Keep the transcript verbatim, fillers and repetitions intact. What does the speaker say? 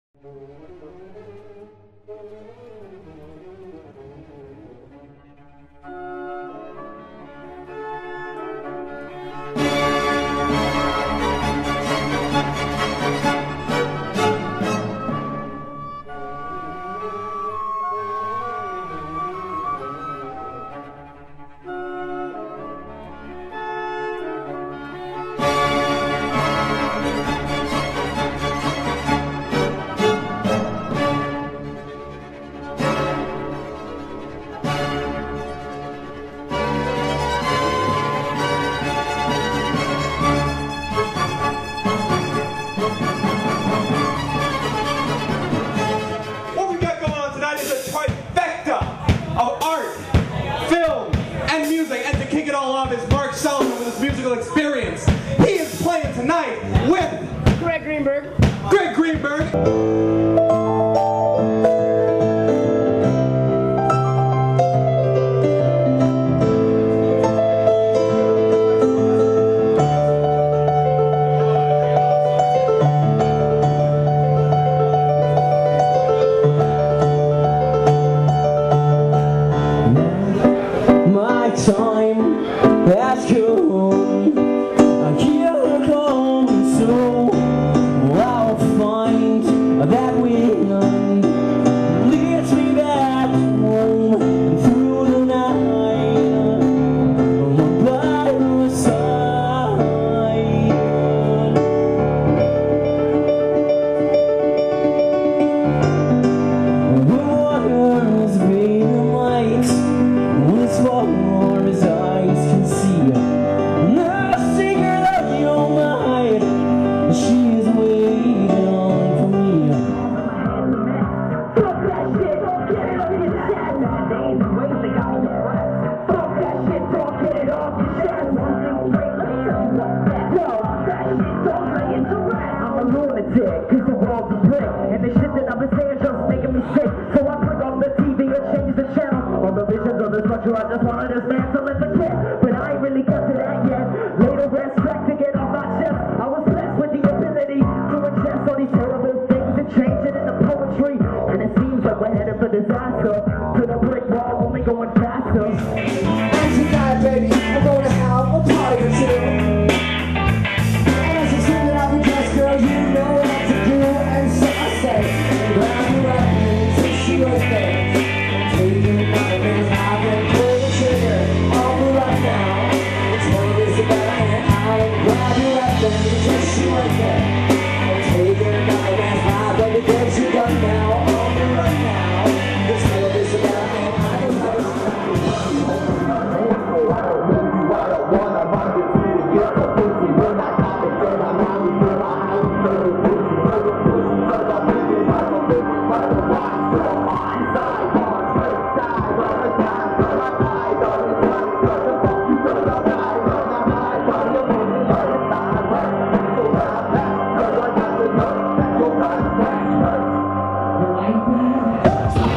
Experience. He is playing tonight with Greg Greenberg. Greg Greenberg. My time has come. Here comes so I'll find that wind leads me back home and through the night by my side. The waters made the light as far as eyes can see. The secret of your mind, she is waiting for me. Fuck that shit, don't get it off your chest. Days and ways to go. Fuck that shit, don't get it off your chest. One thing straight, let me tell you what's that. Yo, that shit don't lay into rest. I'm a lunatic, cause the world's a brick. And the shit that I've been saying just making me sick. So I put on the T V and change the channel. All the visions of the structure, I just wanted this man to live again. But I ain't really got to that yet. Later rest track to get off my chest. I was blessed with the ability to ingest all these terrible things and change it into poetry. And it seems like we're headed for disaster. To the brick wall, only going faster. And tonight, baby, we're going to have a party or two. And as you see that I'm the best girl, you know what to do. And so I say, grab me right until she was there. Taking another man's life and pull the trigger on me right now. Tell me this about it, I'll grab you right there until she was there. Taking another man's life, baby, get you done now. On me right now. Tell me this about it, I don't know. Like that.